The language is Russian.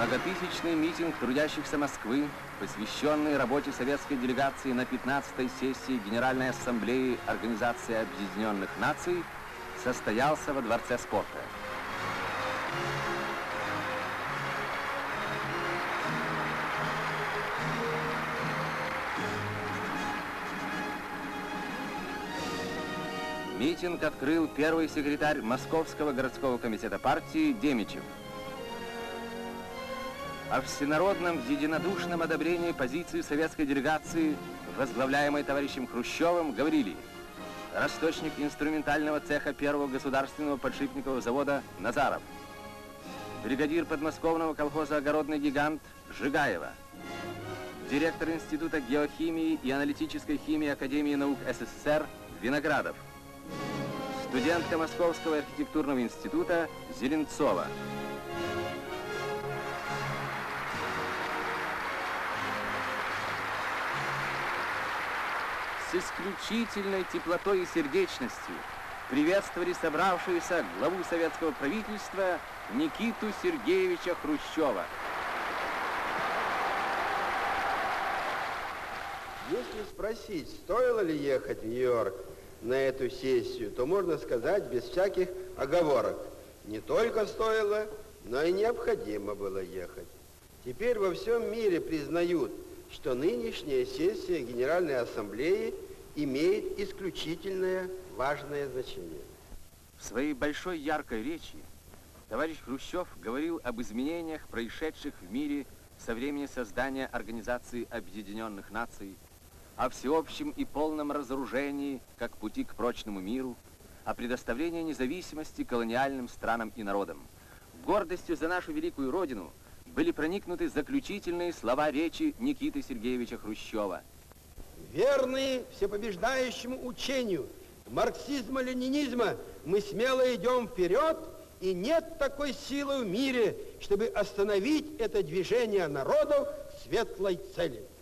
Многотысячный митинг трудящихся Москвы, посвященный работе советской делегации на 15-й сессии Генеральной Ассамблеи Организации Объединенных Наций, состоялся во Дворце спорта. Митинг открыл первый секретарь Московского городского комитета партии Демичев. О всенародном единодушном одобрении позиции советской делегации, возглавляемой товарищем Хрущевым, говорили росточник инструментального цеха первого государственного подшипникового завода Назаров, бригадир подмосковного колхоза «Огородный гигант» Жигаева, директор Института геохимии и аналитической химии Академии наук СССР Виноградов, студентка Московского архитектурного института Зеленцова. С исключительной теплотой и сердечностью приветствовали собравшуюся главу советского правительства Никиту Сергеевича Хрущева. Если спросить, стоило ли ехать в Нью-Йорк на эту сессию, то можно сказать без всяких оговорок. Не только стоило, но и необходимо было ехать. Теперь во всем мире признают, что нынешняя сессия Генеральной Ассамблеи имеет исключительное важное значение. В своей большой яркой речи товарищ Хрущев говорил об изменениях, происшедших в мире со времени создания Организации Объединенных Наций, о всеобщем и полном разоружении как пути к прочному миру, о предоставлении независимости колониальным странам и народам. Гордостью за нашу великую Родину были проникнуты заключительные слова речи Никиты Сергеевича Хрущева. Верные всепобеждающему учению марксизма-ленинизма мы смело идем вперед, и нет такой силы в мире, чтобы остановить это движение народов к светлой цели.